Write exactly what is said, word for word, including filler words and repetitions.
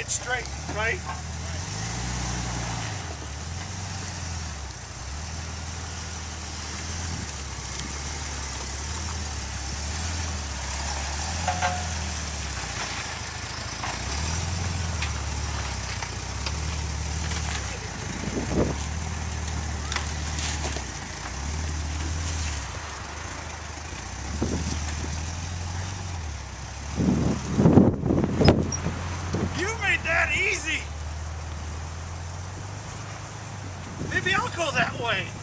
it straight, right? You made that easy. Maybe I'll go that way.